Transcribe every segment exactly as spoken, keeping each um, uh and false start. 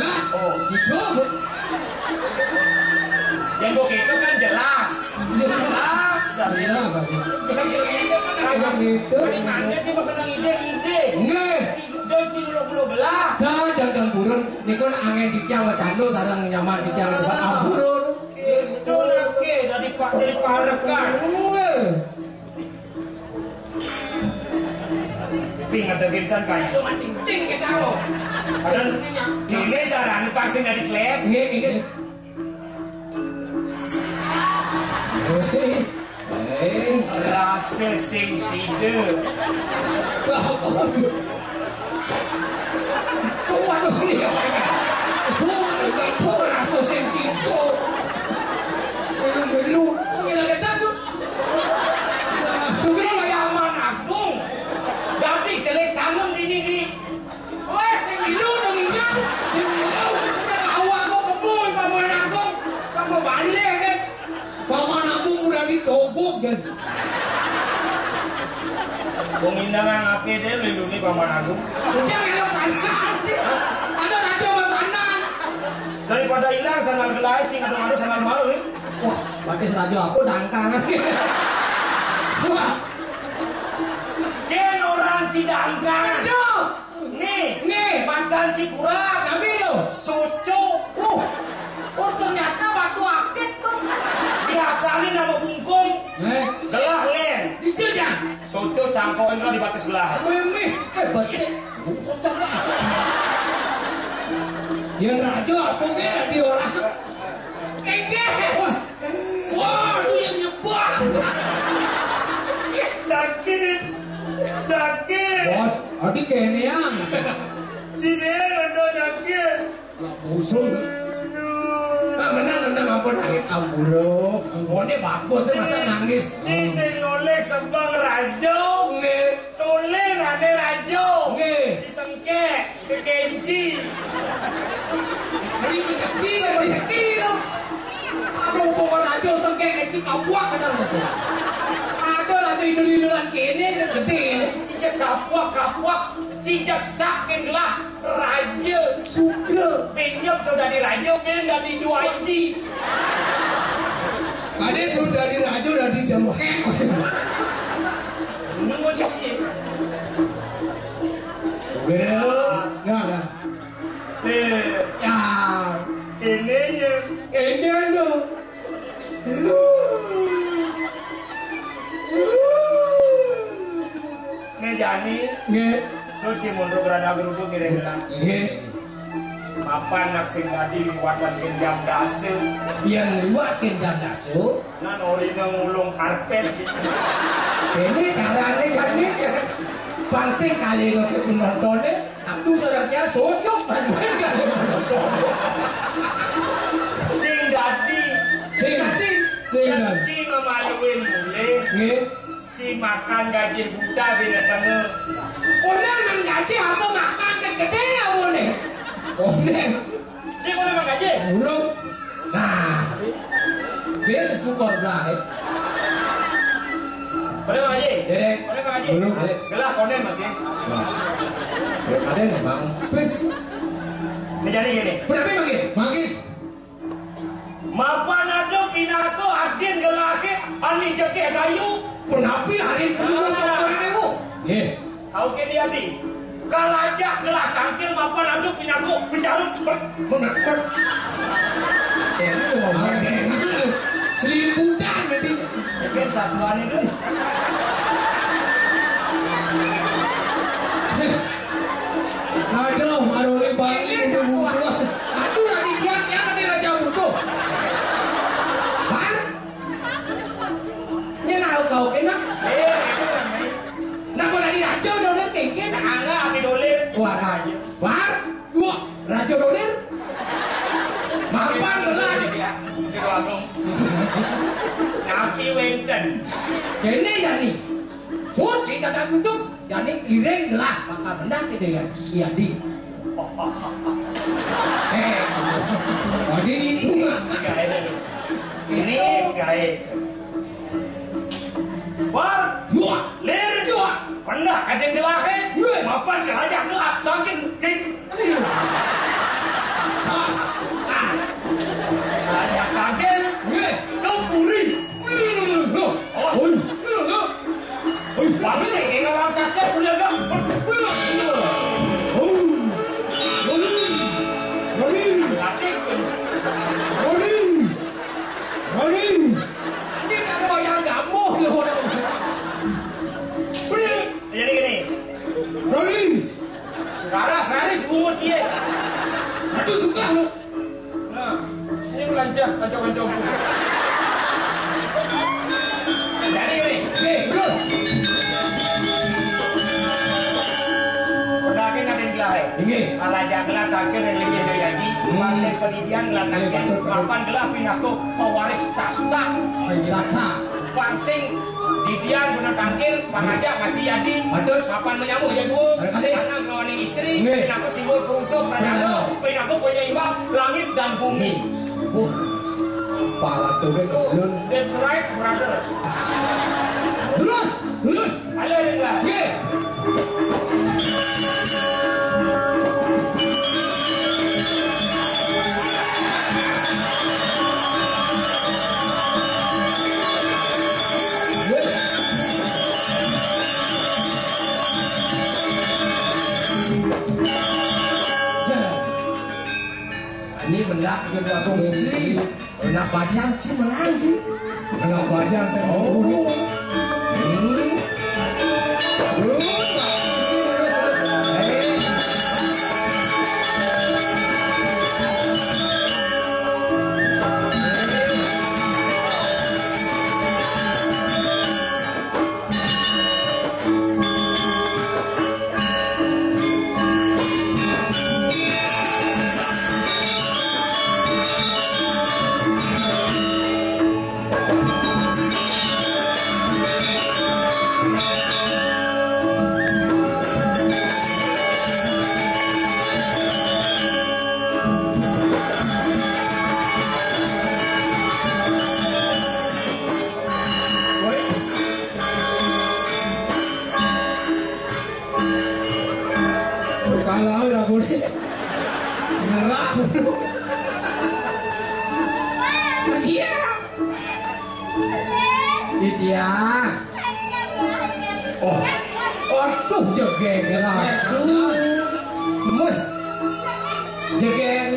Lah, oh, gitu. Yang begitu kan jelas. Jelas dari Jelas aja. Kayak gitu. Peningannya dia mengenang ide-ide. Nggih. Dan si ulo-ulo belah. Dan dan burun niku angin dicang candu sareng nyaman dicang coba amburun. Gitu lagi dari Pak dari Parekan. Nggih. Ping ada gensan kan. Ting kita lo. Ada ini cara nupaksin dari kelas. Nggih nggih. Eh, Rasa sing side. kok anu sini ya? Kok rasa sing situ. Melu-melu, ngira kita tuh. Ini Paman Agung. Berarti jelek kamu ini di. Weh, melu dong ini. Melu, udah awak kok kemoy Paman Agung. Sama balik kan. Paman Agung udah ditogok kan. Pengindangan apa dia lindungi Paman Agung. Udah kalau sana. Ada raja masanan. Daripada hilang sanal gelai sing ada sanal malu nih. Wah, pakai raja aku dangkang. Wah, Ken orang Cidangkang. aduh. Nih, Nih. mantan Cikurang. Kami lo. Soco. Uh, oh ternyata waktu aktif tuh. Biasanya nama bungkung. Eh, Gelah len. Dijejak. Soco cangkoin lah di batas gelah. Mimi, hebat sih. ya raja apa kan di orang. Enggak. Wah, wah, itu yang nyebar. Sakit. Sakit. Bos, adik kayaknya. Cine rendo sakit. Usul. Nah, menang menang ampun nangis ampun lo. Oh ini bagus sih masa nangis. Ci sing noleh sebang rajo. Nggih, Noleh rane rajo. nggih. Disengke ke kenci. Ini kecil Hebat dia. kilo. Aduh, pokok raja sengke kecil kapuak kadang masih. Ada raja hidur-hiduran kene gede ini. Sejak kapuak-kapuak, sejak saking lah raja. Suka. Penyok sudah di raja, ben dari dua iji. Tadi sudah di raja udah di dengkek. Ini mau jadi. Well, Nah, nah. Eh, ya. ini ya. Ini anu. Nih jani, Nggih, suci mundur berada geruduk kira-kira. nggih. Mapan nak sing tadi liwatan genjang dase. Yang liwat ke jandasu. Nan ori ngulung karpet. Ini caranya kami pansing kali lo ke penontonnya. Aku sebenarnya sojok manual kali penonton. Sing dadi, Sing, Jadi, sing dan. ci ngemaluin mulai. nggih. Ci makan gaji Buddha bina tengah. Orang yang gaji apa makan gede ya boleh. Oh, nih. Ci boleh makan gaji? Urut. Nah, biar syukur lah. Boleh makan gaji? Jadi, Boleh makan gaji? Belum. Gelah konen masih. ya kalian memang. Terus, Ini jadi gini. berapa lagi? Maki. Mapan aja pinako adin gelake ani jeke kayu. Kenapa hari itu syukur ini bu? Eh, Kau ke dia di. Kalajak gelah kangkil mapan aja pinako bicarut. Menakut. Ya, itu mau oke. Nah, seribuan jadi. Mungkin satuan itu. Aduh, maruli balik itu buruan. Aduh, dari dia yang ada raja butuh. Bar? Ini nak kau kena? Eh, itu kan. Nak kau dari raja doner kengke nak? Angga api dolir. Wah, raja. Bar? Wah, Raja doner? Mapan dolar. dia. Itu agung. Api wenten. Kene ya ni. Fut kita tak duduk. Jadi ireng gelah maka rendah gitu ya. Iya di. Eh, tadi itu nggak. Gaet. Ini gaet. Wah, Wah, lir juga. Pernah kadang gelake. Mapan sengaja gelap tangkin. Lagi pun. Rodis. Rodis. Ini kan wayang gamuh loh. Jadi gini. Rodis. Sekarang saris bungut dia. Aduh suka lu. Nah, ini melanjah kancok-kancok. Jadi gini. Oke, bro. Pedakin ada di lahir. Ini. Kalau jangan takir yang lebih dari haji, pasien pendidikan gelar takir, mapan gelar pinako pewaris casta, Rasa. pangsing didian guna tangkir, pangajak masih jadi, Betul. mapan menyambut ya dua, Barangkali. anak melawan istri, Nggih. pinako simbol perusuh pradana, pinako penyeimbang langit dan bumi. Uh. Pala tuh be Tuh, belum. that's right, brother. Terus, terus. Ayo dengar. Oke. Ini benda kedua komisi, benda bajang cuma lagi, benda bajang teh. Oh, hmm. Terus, terus, terus. Eh. Kalau udah boleh nyerah dulu. Lagi ya. Iya. Oh, oh tuh jegeng ratu. Mun. Jegeng.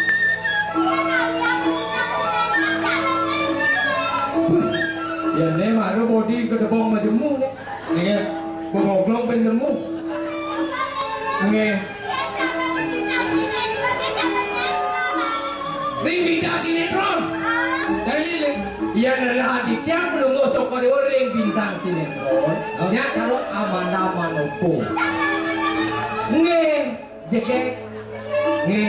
Ya ne maru body ke debong majemu ne. Nih, Bogoglong ben nemu. Nge. Ring bintang sinetron. Cari lilin. Iya adalah adiknya belum ngosok kode ring bintang sinetron. Nya kalau Amanda Manopo. Nge. Jegek. Nge.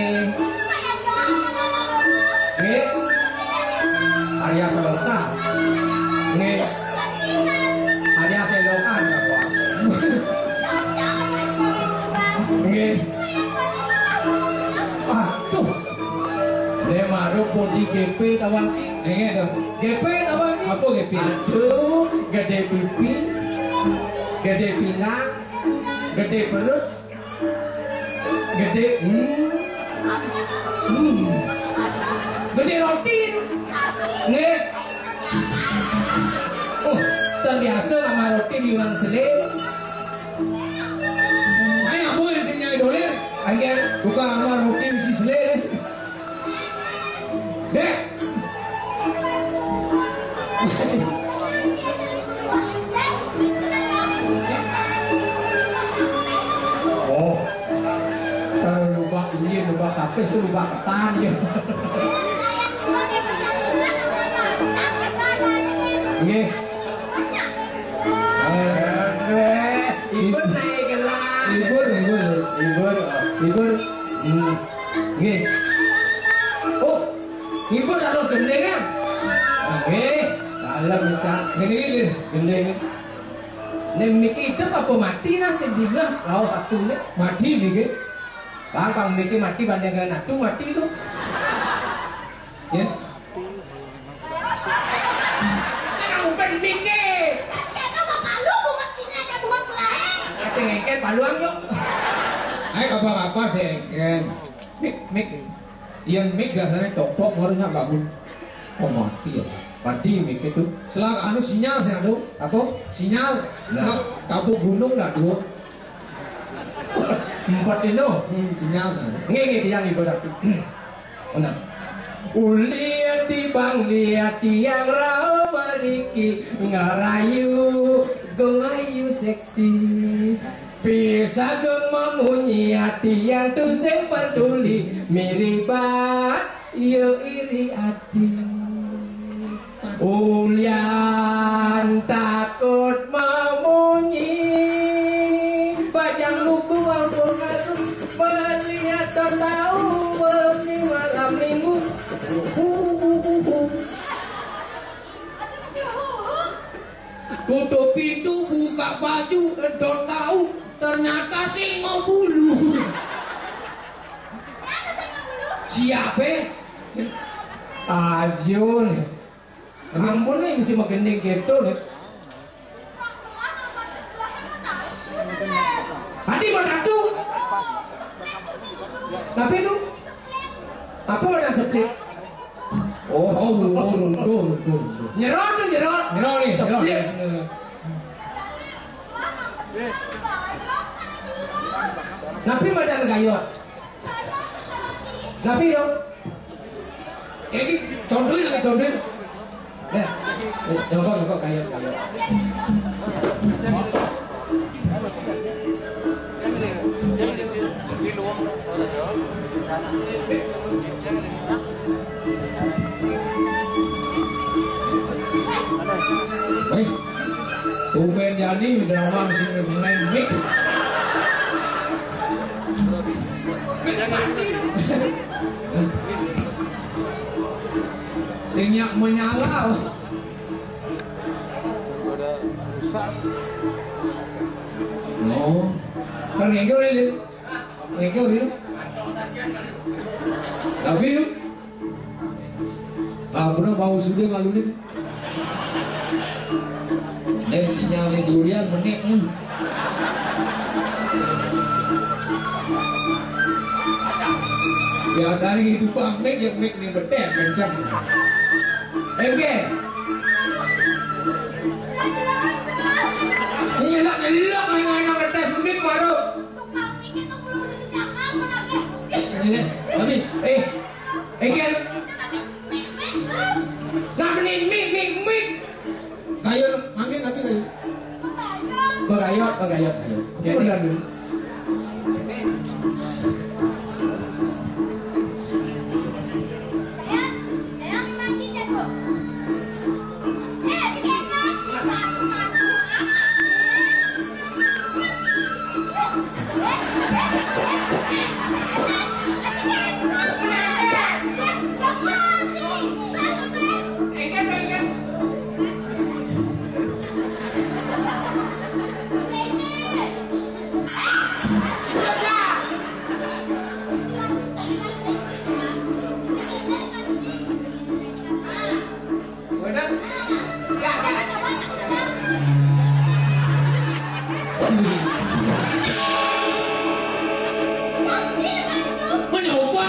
Nge. Arya Seloka. Nge. Arya Seloka apa? Nge. Ah, tuh. Ne maru podi G P tawang ki. nih dong. G P tawang ki. Apa G P? Aduh, gede pipi. Gede pinggang. Gede perut. Gede hmm. Hmm. Gede roti. Nge. Oh, terbiasa sama roti di ulang selir. Ayo aku yang sini nyai dolir. Angger. Bukan sama roti mesti seleh. Deh. Oh, kalau lupa ini lupa tapis itu lupa ketan ya. Nge. Eh, ikut naik gelang. Libur, libur. Libur, libur. Hmm. Nge. Oh, libur harus gendeng kan? Oke, salah minta Gini gini. gendeng. Nih Miki itu apa mati nasi tiga, laos satu nih. Mati nih, Bang, bang Miki mati bandingkan aku mati itu. ya. Jangan bukan Miki. Ngeket paluan yuk. Ayo apa-apa sih, kan. Mik, mik. Yang mik biasanya tok-tok barunya bangun. Oh mati ya. Mati Miki itu. Selang anu sinyal sih anu. Apa? Sinyal. Nah. Nah, kabur gunung lah dua. Empat itu. Hmm, sinyal sih. Nge nge yang ibu aku. Nah, uliat bang liat yang rau mariki ngarayu gemayu seksi bisa gemamunyi hati yang tuh sing peduli miribat yo iri hati ulian takut memunyi bajang luku ampun aku melihat tahu di malam minggu tutup pintu buka baju dan tahu ternyata singo bulu siapa Ajun ampun nih mesti makin gitu nih hati mau satu tapi itu apa udah split oh oh oh oh oh nyerot tuh nyerot Nyerot nih, nyerot. split napi badan gayot napi dong Ini condoin lagi condoin. eh nyokok nyokok gayot gayot Woi, tumben jadi drama sini mengenai mix. Sinyak menyala. Oh, kan ngegel ini, ngegel ini. Tapi lu, ah bener bau sudah ngalunin. Eh sinyalnya durian menik nih. Biasanya gitu bang, mek yang mek nih betek kencang. M G ini lah elok yang enak ngetes mik baru tapi eh engkel nah menin mik mik mik Kayu mangkin tapi kayu. bagayot bagayot Apa udah dulu? mencoba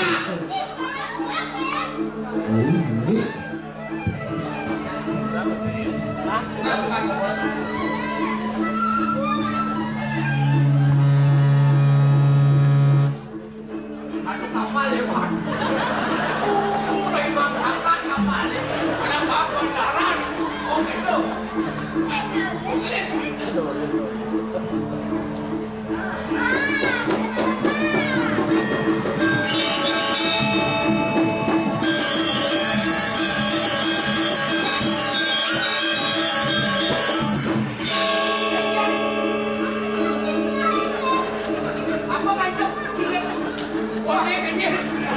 aduh kapal ya Pak mulai mengangkat kapal ada kapal darat oh gitu apa macam sini wah kayaknya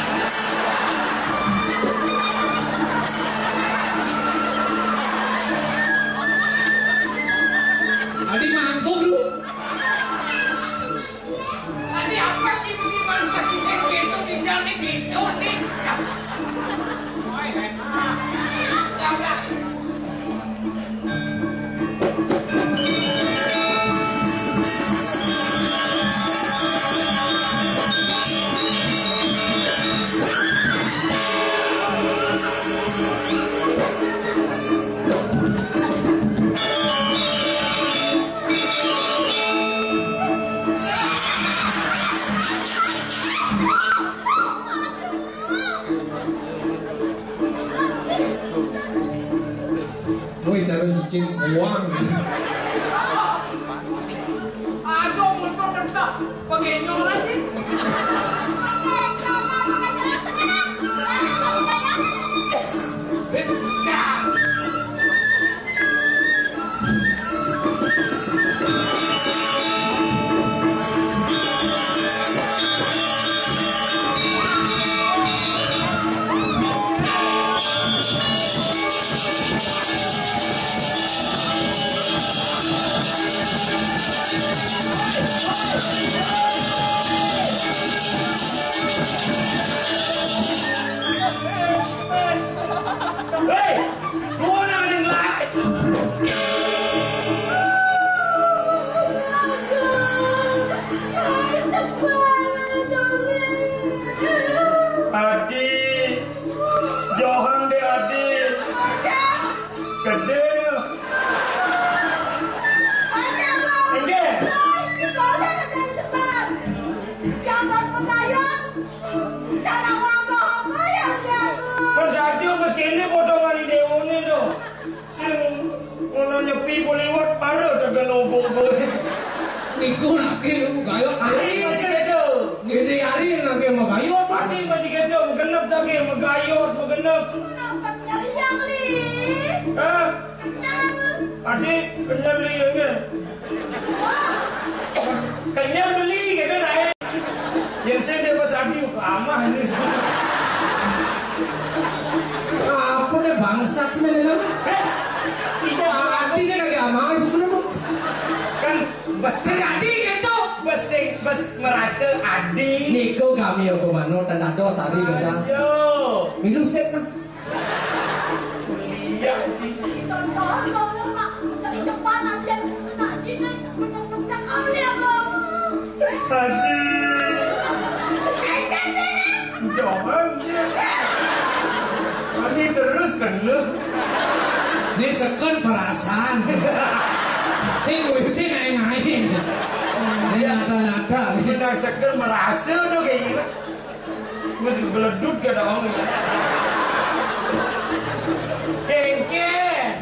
Adi mangkuk lu. tadi apa sih mesti malu kasih gitu misalnya gitu nih oh enak ya udah harus cicing uang. Aduh, mentok-mentok pakai nyol aja. Niku laki lu gayot Ari masih kedo. Gede hari nake mau gayot. Ari masih kedo, genep lagi megayot, megenep. Hah? Adi kenyal li ya. Kenyal beli gitu naik. Yang saya dia pas adi ke amah sih. Apa deh bangsat sih nih lah? Eh, cina Adi deh lagi amah sebenarnya. kan bas Adi gitu. bas bas merasa adi. Niko kami aku mano tanda dos hari kata. Yo, Minggu set mah. iya sih. Adi. Jangan. Adi terus kena. ini seken perasaan. Sing gue sih ngai-ngai. Ini nyata-nyata. Menaksakan merasa tuh kayak gini. Mesti geledut ke dalam ini. Kengke.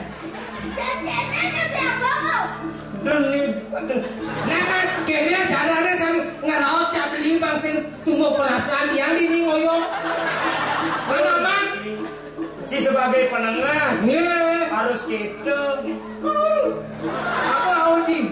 Deni. Nah, kayaknya jalannya sang ngeraos cap beli bang sing tunggu perasaan yang ini ngoyo. Mana mas? Si sebagai penengah Nih, harus gitu. apa Audi?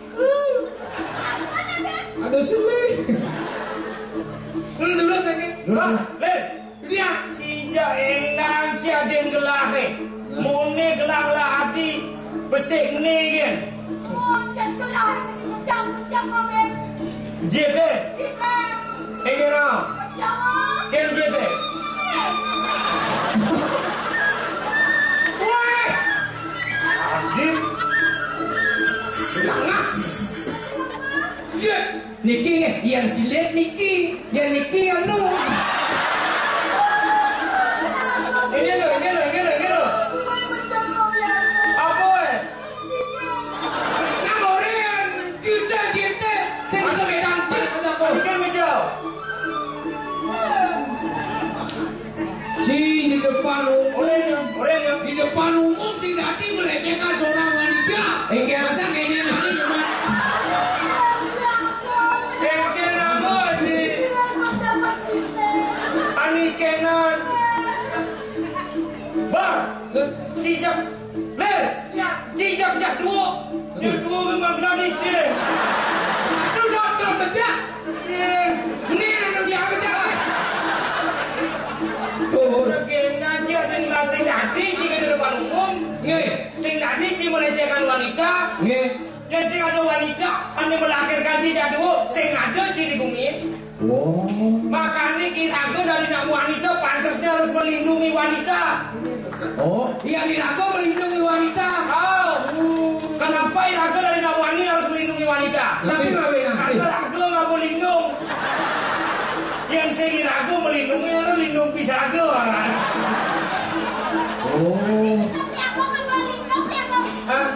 Aduh sulit. Hmm, dulu lagi. Wah, lihat. Dia. Si jaenang si aden gelahe. Mune gelang lah hati. Besik ni kan. J P. Ingin nak? Ken J P. Wah, Adi. Jet. Niki yang silet Niki, yang Niki yang nu. Ini tu, ini tu, ini tu, ini tu. Apa eh? Namorin kita kita, saya bisa medan cek aja kau. Ini kan macam. Si di depan umum. Orang yang, orang yang. Di depan umum si Dati melecehkan seorang wanita. Eh, masa kayaknya nanti cuma. Kengke nama Adi. Ani kenan. Bar. Sijak. Ler. Sijak jak dua. Dia dua memang gratis eh. Aduh, dokter pecah. Eh. Ini ada dia pecah. Orang kenan dia dengan sing Adi jika di depan umum. Nih, Sing Adi jika melecehkan wanita. nih. Yang sing ada wanita, anda melahirkan tidak dua, sing ada di bumi. Oh. Makanya kirago dari nak wanita pantasnya harus melindungi wanita. Oh. Yang dirago melindungi wanita. Oh, kenapa irago dari nak wani harus melindungi wanita? Tapi nggak benar. Karena rago nggak mau lindung. Yang sing irago melindungi harus lindung pisago. Oh. Hah?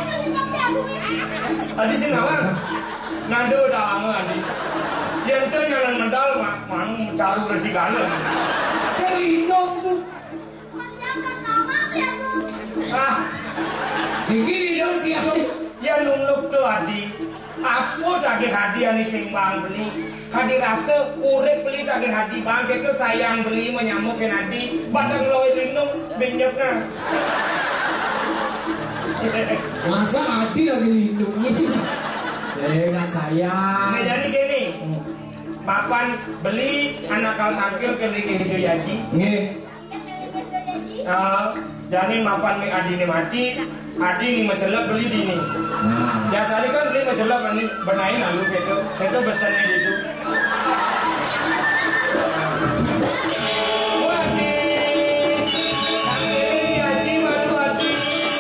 Tadi sih nawar. Nado dah lama adi. Yang tu jangan medal mak, mang caru resigala. Saya lindung tuh. Ah, nunuk tuh adi. Apa daging hadiah nih sing bang beli? Hadi rasa urip beli daging hadi bang itu sayang beli menyamukin hadi. Badang loe lindung benyekna. Masa Adi lagi lindungi? Saya sayang. Nah jadi gini, papan beli anak kal tangkil ke Riki Hidu Yaji. Nggih. Uh, jadi mapan mi adi ni mati, adi ni macelak beli di ni. Nah, Biasa kan beli macelak ni benain lalu gitu, itu besarnya itu. Wadi, ini Haji madu Haji.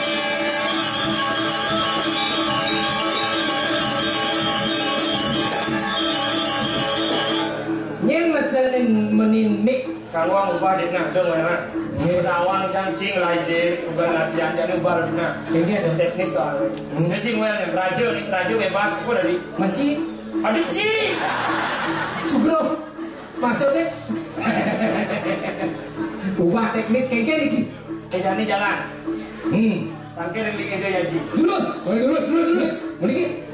nyen mesenin menin mik. Kalau ang ubah di na dong mana? Sedawang cancing lah ide, ubah latihan jadi ubah di na. Kengke dong. Teknis soal. Ini sih gue yang raja nih, raja bebas aku dari. Menci. Adik Ci. Sugro. Maksudnya. Ubah teknis kengke iki. Eh jadi jalan. Hmm. Tangkir yang Liga Yaji. Terus. Oh, lurus, lurus, lurus. Mriki